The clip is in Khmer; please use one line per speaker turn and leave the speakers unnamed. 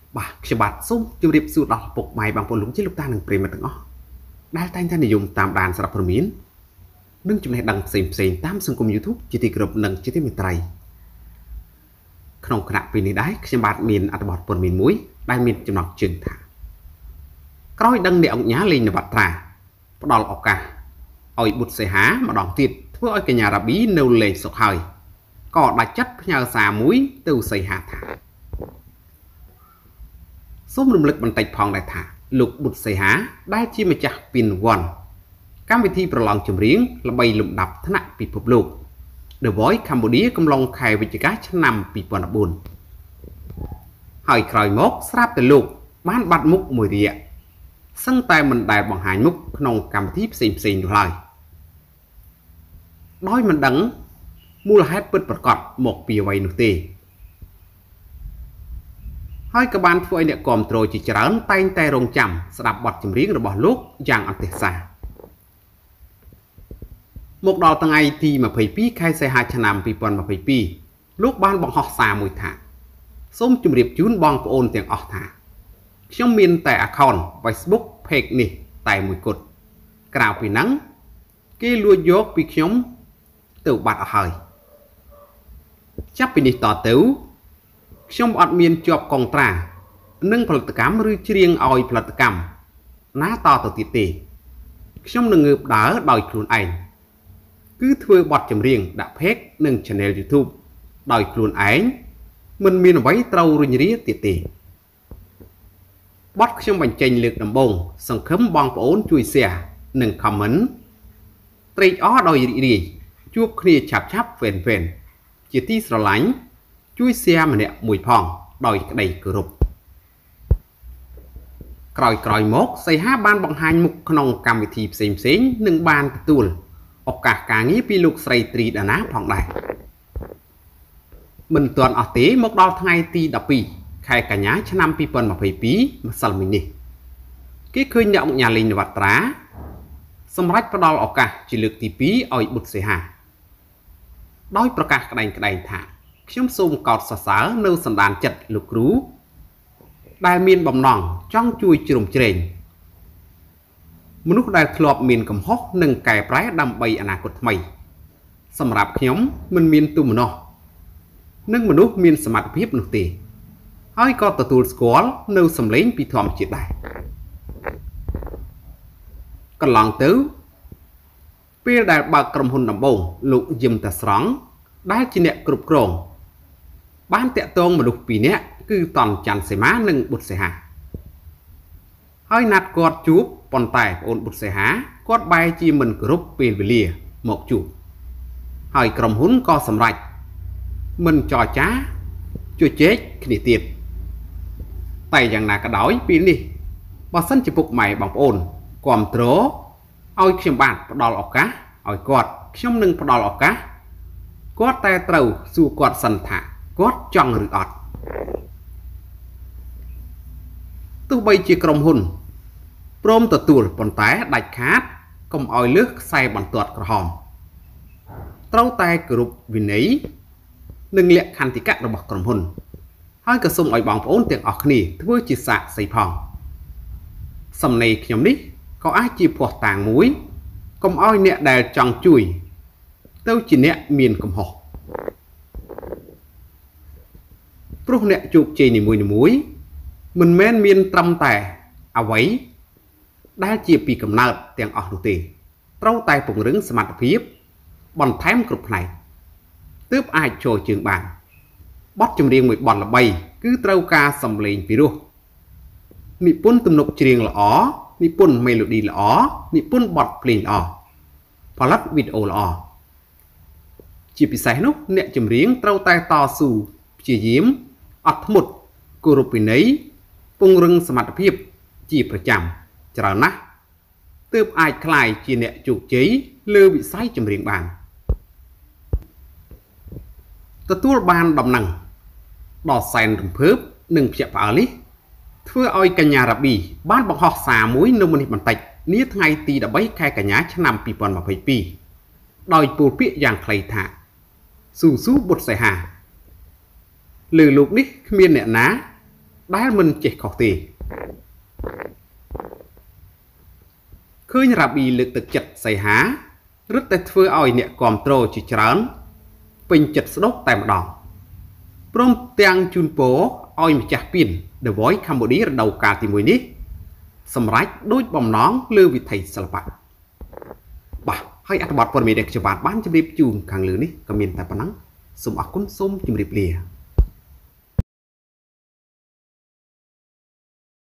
Bà khi bạn xung chụp điệp sự đọc bục mày bằng bộ lũng chế lúc ta nâng prima từng ó. Đai tay ta dùng tạm đàn sạp phần miến. Nâng chụp này đăng xem tam xung cùng YouTube chỉ thị group nâng chỉ thị mình trai. Không khả năng này đáy khi bạn miền ăn bọt phần miền muối đai miền chụp nọc chừng thả. Nói đăng để ông nhá lên là bạt trà. Bắt đầu là cả. Ôi bụt xe há mà đòn tiệt thưa ôi cái nhà rà bí nâu lệ sọc hơi. Có đã chất nhờ xà muối từ xây hạ thả. Số động lực bằng tạch phòng đại thả lục bụt xây há đai chi mà chạc pin one. Các vị thiប្រឡងចម្រៀងល្បីលំដាប់ថ្នាក់ពិភពលោក The Voice Cambodia កំឡុងខែវិច្ឆិកាឆ្នាំ2014 ហើយក្រោយមកស្រាប់តែលោកបានបាត់មុខមួយរយៈសឹងតែមិនដែលបង្ហាញមុខក្នុងកម្មវិធីផ្សេងៗនោះឡើយដោយមិនដឹងមូលហេតុពិតប្រាកដមកពីអ្វីនោះទេហើយក៏បានធ្វើឲ្យអ្នកគាំទ្រជាច្រើនតែងតែរងចាំស្ដាប់បទចម្រៀងរបស់លោកយ៉ាងអន្ទះសាមកដល់ថ្ងៃទី22ខែសីហាឆ្នាំ2022លោកបានបង្ហោះសារមួយថាសូមជម្រាបជូនបងប្អូនទាំងអស់ថាខ្ញុំមានតែ account Facebook page នេះតែមួយគត់ក្រៅពីហ្នឹងគេលួចយកពីខ្ញុំទៅបាត់អស់ហើយចាប់ពីនេះតទៅខ្ញុំអត់មានជាប់កងត្រានឹងផលិតកម្មឬច្រៀងឲ្យផលិតកម្មណាតទៅទៀតទេខ្ញុំនឹងងើបដើរដោយខ្លួនឯងគឺធ្វើបទចម្រៀងដាក់ page និង channel YouTube ដោយខ្លួនឯងមិនមានអ្វីត្រូវរុញរាទៀតទេបទខ្ញុំបញ្ចេញលើកដំបូងសង្ឃឹមបងប្អូនជួយ share និង comment ត្រេកអរដោយរីករាយជួបគ្នាឆាប់វេនជាទីស្រឡាញ់ជួយ share ម្នាក់មួយផងដោយក្តីគោរពក្រោយមកសីហាបានបង្ហាញមុខក្នុងកម្មវិធីផ្សេងនិងបានទទួលឱកាសការងារពីលោកស្រីត្រីដាណាផងដែរមិនទាន់អស់ទេមកដល់ថ្ងៃទី12ខែកញ្ញាឆ្នាំ2022ម្សិលមិញនេះគេឃើញអ្នកអង្គការលេងនវត្រាសម្រាប់ផ្ដល់ឱកាសជាលើកទី2ឲ្យបុត្រសីហាដោយប្រកាសក្តែងថាខ្ញុំសូមកោតសរសើរនៅសន្តានចិត្តលោកគ្រូដែលមានបំណងចង់ជួយជ្រោមជ្រែងមនុស្សដែលធ្លាប់មានកំហុសនិងកែប្រែដើម្បីអនាគតថ្មីសម្រាប់ខ្ញុំមិនមានទុំម្នោះនិងមនុស្សមានសមត្ថភាពនោះទេហើយក៏ទទួលស្គាល់នៅសម្លេងពីធម្មជាតិដែរកន្លងទៅពេលដែលបើកក្រុមហ៊ុនដំបូងលោកយឹមតាស្រង់ដែលជាអ្នកគ្រប់គ្រងបានតាក់ទងមនុស្សពីរនាក់គឺតនច័ន្ទសីមានិងបុត្រសីហាហើយណាត់គាត់ជួបប៉ុន្តែប្អូនបុត្រសីហាគាត់បែរជាមិនគោរពពេលវេលាមកជួបហើយក្រុមហ៊ុនក៏សម្រេចមិនចរចាជជែកគ្នាទៀតតែយ៉ាងណាក៏ដោយពេលនេះបើសិនជាពុកម៉ែបងប្អូនគាំទ្រឲ្យខ្ញុំបានផ្ដល់ឱកាសឲ្យគាត់ខ្ញុំនឹងផ្ដល់ឱកាសគាត់តែត្រូវសួរគាត់សិនថាគាត់ចង់ឬអត់ទោះបីជាក្រុមហ៊ុនព្រមទទួលប៉ុន្តែដាច់ខាតកុំឲ្យលើសខ្សែបន្ទាត់ក្រហមត្រូវតែគោរពវិន័យនិងលក្ខន្តិកៈរបស់ក្រុមហ៊ុនហើយក៏សូមឲ្យបងប្អូនទាំងអស់គ្នាធ្វើជាសាក្សីផងសំណេរខ្ញុំនេះក៏អាចជាភ័ស្តុតាងមួយកុំឲ្យអ្នកដែលចង់ជួយទៅជាអ្នកមានកំហុសព្រោះអ្នកជោគជ័យនីមួយមិនមែនមានត្រឹមតែអ្វីដែលជាពីកំណើតទាំងអស់នោះទេត្រូវតែពង្រឹងសមត្ថភាពបន្ថែមគ្រប់ផ្នែកទើបអាចចូលជើងបានបទចម្រៀងមួយបទល្បីគឺត្រូវការសំឡេងពីរោះនិពន្ធទំនុកច្រៀងល្អនិពន្ធមេឡូឌីល្អនិពន្ធបទភ្លេងល្អផលិតវីដេអូល្អជាពិសេសនោះអ្នកចម្រៀងត្រូវតែតស៊ូព្យាយាមអត់ធ្មត់គោរពវិន័យពង្រឹងសមត្ថភាពជាប្រចាំច្រើនណាស់ទើបអាចក្លាយជាអ្នកជោគជ័យលើវិស័យចម្រៀងបានទទួលបានដំណឹងដ៏សែនរំភើបនិងភ្ញាក់ផ្អើលនេះធ្វើឲ្យកញ្ញារ៉ាប៊ីបានបង្ហោះសារមួយនៅមុននេះបន្តិចនាថ្ងៃទី13ខែកញ្ញាឆ្នាំ2022ដោយពោលពាក្យយ៉ាងខ្លីថាស៊ូស៊ូបុត្រសីហាលើលោកនេះគ្មានអ្នកណាដែលមិនចេះខុសទេឃើញរ៉ាប៊ីលើកទឹកចិត្តសីហារឹតតែធ្វើឲ្យអ្នកគាំទ្រជាច្រើនពេញចិត្តស្ដុកតែម្ដងព្រមទាំងជូនពរឲ្យម្ចាស់ពាន The Voice Cambodia រដូវកាលទី1នេះសម្រេចដូចបំណងលើវិថីសិល្បៈបាទហើយអត្ថបទព័ត៌មានដែលខ្ញុំបានជម្រាបជូនខាងលើនេះក៏មានតែប៉ុណ្ណឹងសូមអរគុណសូមជម្រាបលា